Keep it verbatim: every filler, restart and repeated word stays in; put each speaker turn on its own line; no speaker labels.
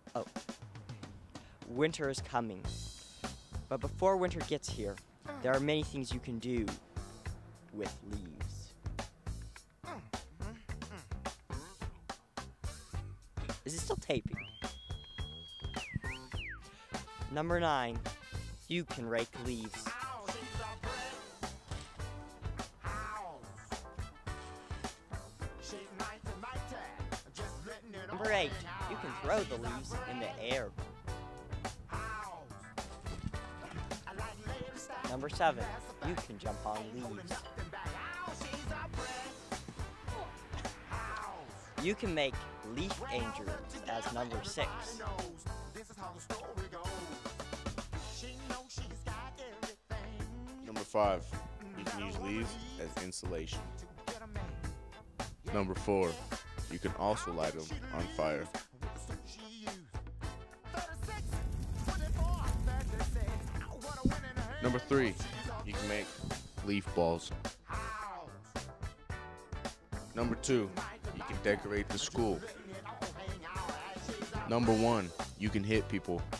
Oh. Winter is coming. But before winter gets here, there are many things you can do with leaves. Is it still taping? Number nine, you can rake leaves. Number eight, you can throw the leaves in the air. Number seven, you can jump on leaves. You can make leaf angels as number six.
Number five, you can use leaves as insulation. Number four, you can also light them on fire. Number three, you can make leaf balls. Number two, you can decorate the school. Number one, you can hit people